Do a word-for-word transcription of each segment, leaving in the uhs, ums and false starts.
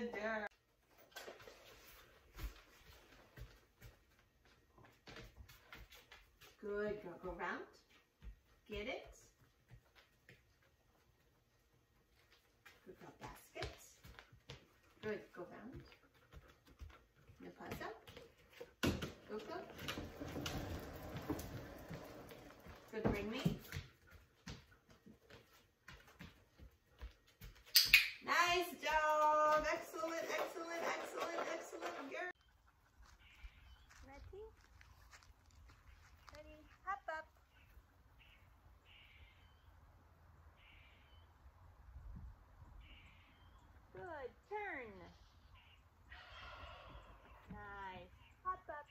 Good girl. Good girl. Go round. Get it. Good girl. Basket. Good. Go round. No paws up. Go, go. Good. Bring me. Nice job. Excellent, excellent, excellent, excellent girl. Ready? Ready? Hop up. Good. Turn. Nice. Hop up.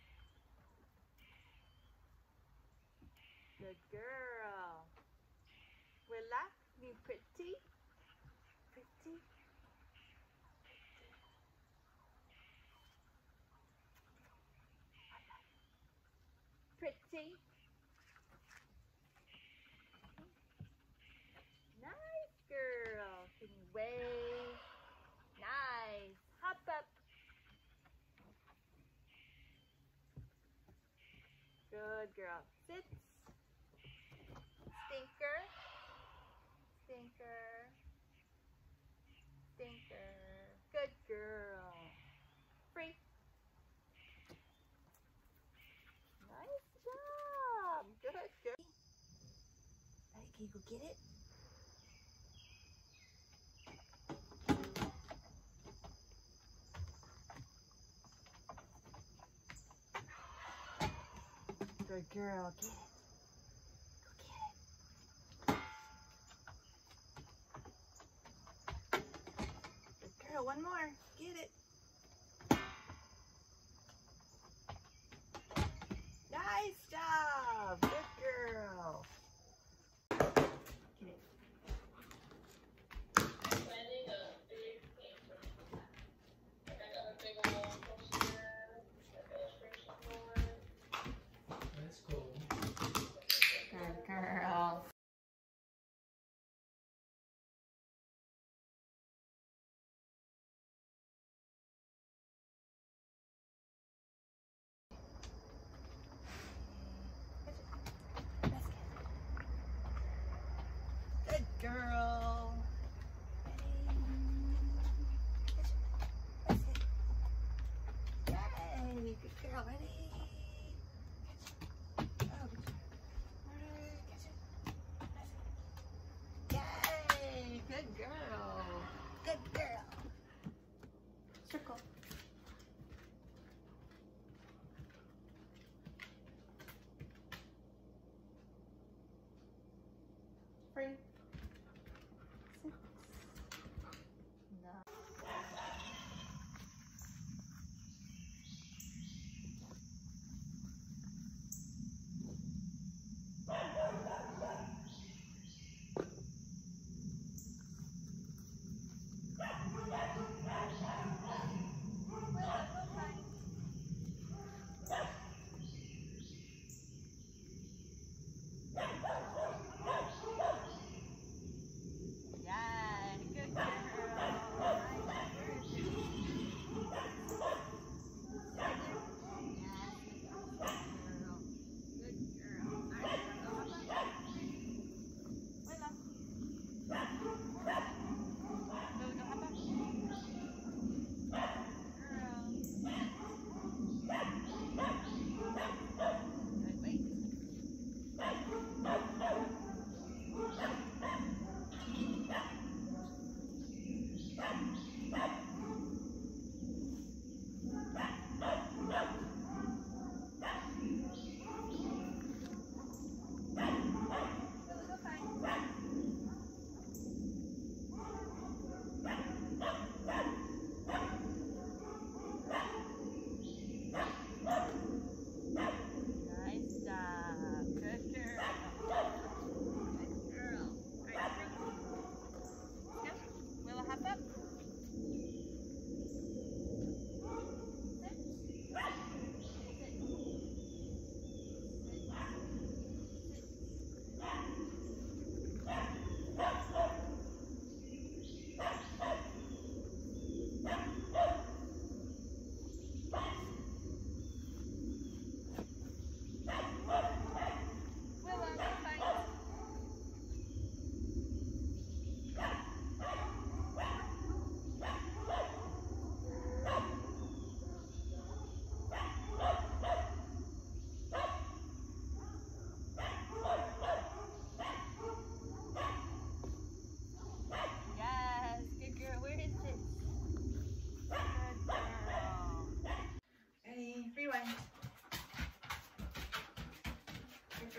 Good girl. Relax. Be pretty. Pretty. Pretty. Nice girl. Can you wave? Nice. Hop up. Good girl. Sit. Stinker. Stinker. Stinker. Good girl. Free. Nice job. Good girl. Ready, can you go get it? Good girl. Get it. Go get it. Good girl. One more. Get it. Nice job. Good girl. Get it. That's cool. Good girl.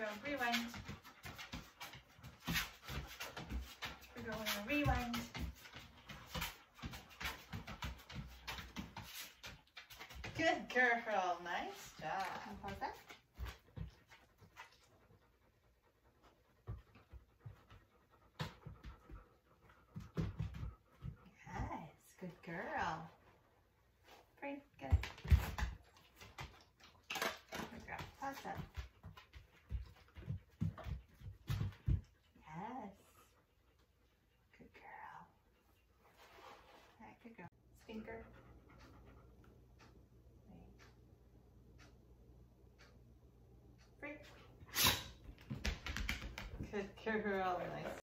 girl, rewind. Good girl, rewind. Good girl, nice job. And pause that. Yes, good girl. Free, get it. Good girl, pause that. Yes. Good girl. All right, good girl. Stinker. Free. Good girl, nice.